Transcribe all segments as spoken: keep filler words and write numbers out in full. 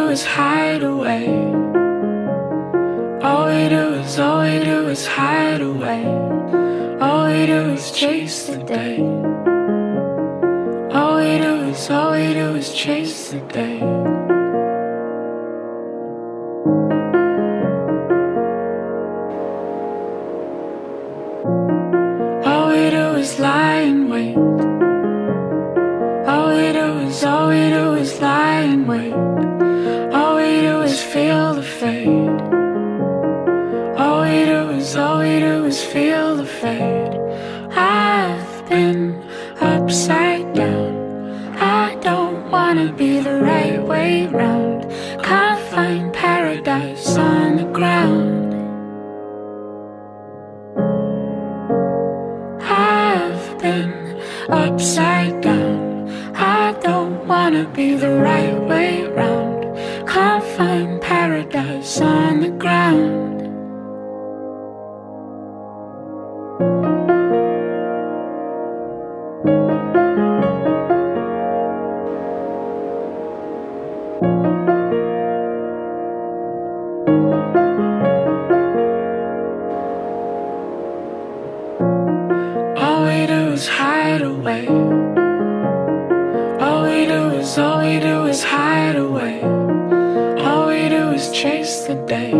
do is hide away. All we do is, all we do is hide away. All we do is chase the day. All we do is, all we do is chase the day. All we do is lie in wait. All we do is, all we do is lie and wait. All we do is feel the fade. All we do is, all we do is feel the fade. I've been upside down. I don't wanna be the right way round. Can't find paradise on the ground. I've been upside down. I don't wanna be the right way round. Can't find paradise on the ground. All we do is hide away. All we do is, all we do is hide away. All we do is chase the day.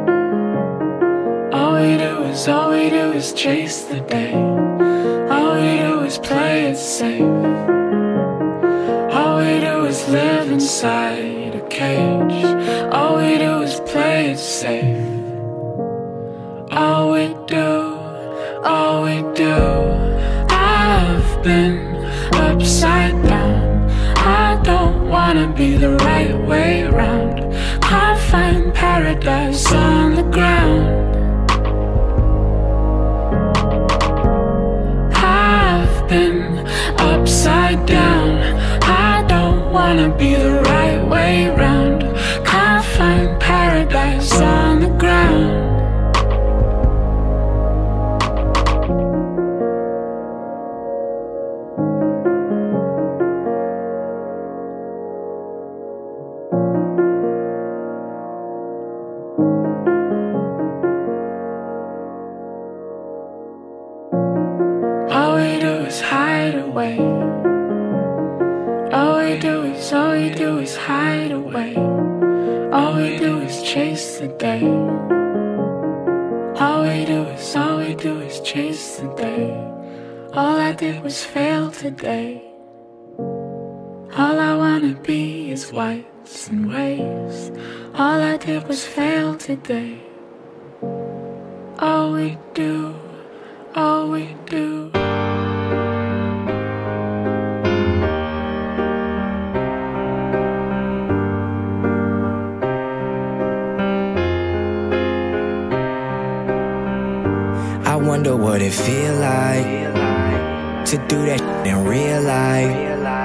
All we do is, all we do is chase the day. All we do is play it safe. All we do is live inside a cage. All we do is play it safe. All we do, all we do. I've been upside down. I don't wanna be the right way round. Can't find paradise on the ground. I've been upside down. I don't wanna be the right way round. Can't find paradise on the ground. All we do is hide away. All we do is, all we do is hide away. All we do is chase the day. All we do is, all we do is chase the day. All I did was fail today. All I wanna be is whites and waves. All I did was fail today. All we do, all we do. I wonder what it feel like to do that in real life.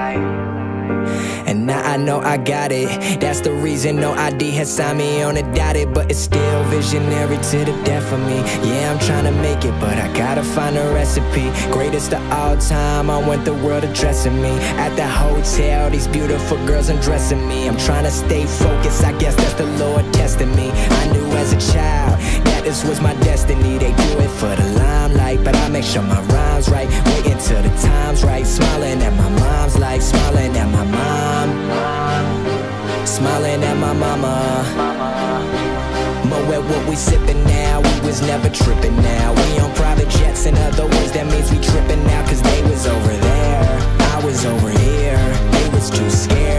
And now I know I got it. That's the reason no I D has signed me on a dotted. But it's still visionary to the death of me. Yeah, I'm trying to make it, but I gotta find a recipe. Greatest of all time, I want the world addressing me. At the hotel, these beautiful girls undressing me. I'm trying to stay focused, I guess that's the Lord testing me. I knew as a child that this was my destiny. They do it for the limelight, but I make sure my rhyme's right. Waiting till the time's right. Smiling at my mom's like, smiling at my mom. Smiling at my mama. Mo at what we sippin' now. We was never trippin' now. We on private jets, in other words, that means we trippin' now. Cause they was over there, I was over here. They was too scared.